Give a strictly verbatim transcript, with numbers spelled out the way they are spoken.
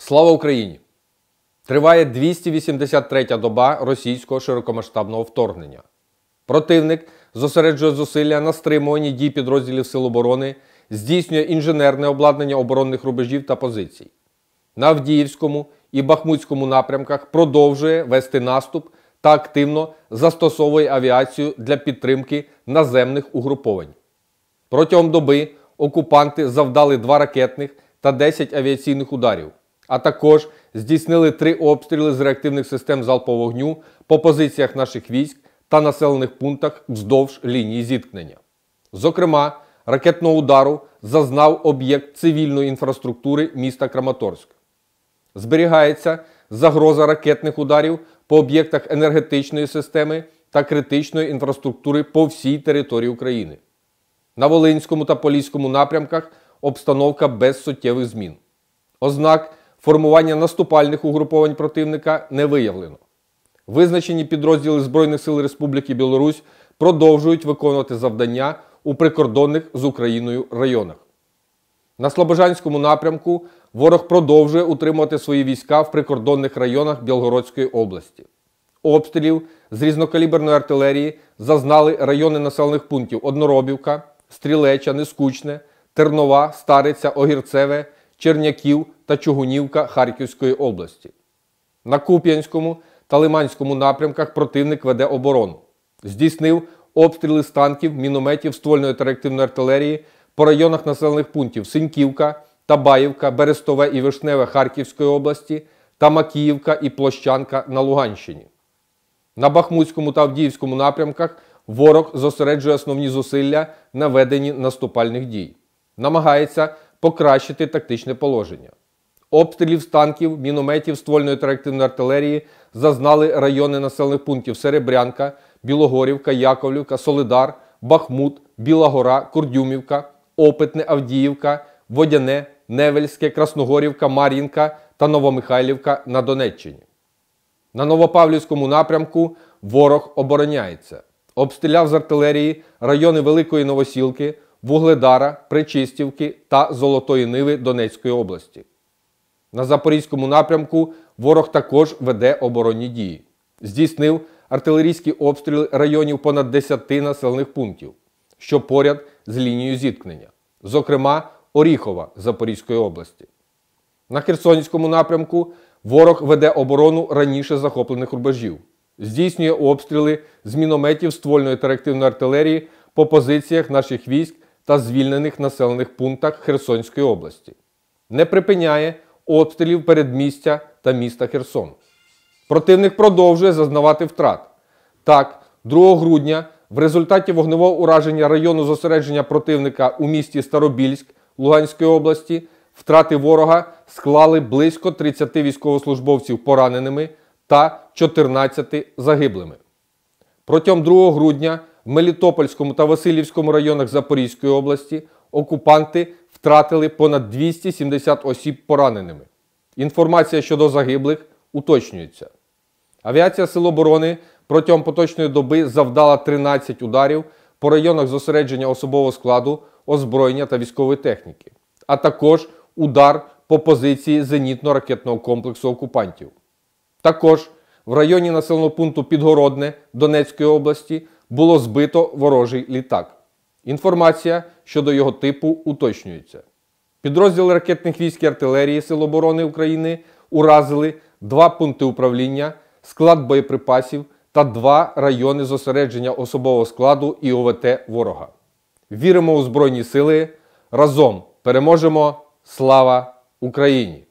Слава Україні! Триває двісті вісімдесят третя доба російського широкомасштабного вторгнення. Противник зосереджує зусилля на стримуванні дій підрозділів Сил оборони, здійснює інженерне обладнання оборонних рубежів та позицій. На Авдіївському і Бахмутському напрямках продовжує вести наступ та активно застосовує авіацію для підтримки наземних угруповань. Протягом доби окупанти завдали два ракетних та десять авіаційних ударів, а також здійснили три обстріли з реактивних систем залпового вогню по позиціях наших військ та населених пунктах вздовж лінії зіткнення. Зокрема, ракетного удару зазнав об'єкт цивільної інфраструктури міста Краматорськ. Зберігається загроза ракетних ударів по об'єктах енергетичної системи та критичної інфраструктури по всій території України. На Волинському та Поліському напрямках обстановка без суттєвих змін. Ознак формування наступальних угруповань противника не виявлено. Визначені підрозділи Збройних сил Республіки Білорусь продовжують виконувати завдання у прикордонних з Україною районах. На Слобожанському напрямку ворог продовжує утримувати свої війська в прикордонних районах Білгородської області. Обстрілів з різнокаліберної артилерії зазнали райони населених пунктів Одноробівка, Стрілеча, Нескучне, Тернова, Стариця, Огірцеве, Черняків та Чугунівка Харківської області. На Куп'янському та Лиманському напрямках противник веде оборону. Здійснив обстріли з танків, мінометів, ствольної та реактивної артилерії по районах населених пунктів Синьківка, Табаївка, Берестове і Вишневе Харківської області та Макіївка і Площанка на Луганщині. На Бахмутському та Авдіївському напрямках ворог зосереджує основні зусилля на веденні наступальних дій. Намагається покращити тактичне положення. Обстрілів з танків, мінометів, ствольної та реактивної артилерії зазнали райони населених пунктів Серебрянка, Білогорівка, Яковлівка, Солидар, Бахмут, Біла Гора, Курдюмівка, Опитне, Авдіївка, Водяне, Невельське, Красногорівка, Мар'їнка та Новомихайлівка на Донеччині. На Новопавлівському напрямку ворог обороняється. Обстріляв з артилерії райони Великої Новосілки, Вугледара, Причистівки та Золотої Ниви Донецької області. На Запорізькому напрямку ворог також веде оборонні дії. Здійснив артилерійські обстріли районів понад десяти населених пунктів, що поряд з лінією зіткнення, зокрема Оріхова Запорізької області. На Херсонському напрямку ворог веде оборону раніше захоплених рубежів. Здійснює обстріли з мінометів, ствольної та реактивної артилерії по позиціях наших військ та звільнених населених пунктах Херсонської області. Не припиняє обстрілів передмістя та міста Херсон. Противник продовжує зазнавати втрат. Так, другого грудня в результаті вогневого ураження району зосередження противника у місті Старобільськ Луганської області втрати ворога склали близько тридцяти військовослужбовців пораненими та чотирнадцяти загиблими. Протягом другого грудня в Мелітопольському та Василівському районах Запорізької області окупанти втратили понад двісті сімдесят осіб пораненими. Інформація щодо загиблих уточнюється. Авіація Сил оборони протягом поточної доби завдала тринадцять ударів по районах зосередження особового складу, озброєння та військової техніки, а також удар по позиції зенітно-ракетного комплексу окупантів. Також в районі населеного пункту Підгородне Донецької області було збито ворожий літак. Інформація щодо його типу уточнюється. Підрозділи ракетних військ і артилерії Сил оборони України уразили два пункти управління, склад боєприпасів та два райони зосередження особового складу і О В Т ворога. Віримо у Збройні сили. Разом переможемо! Слава Україні!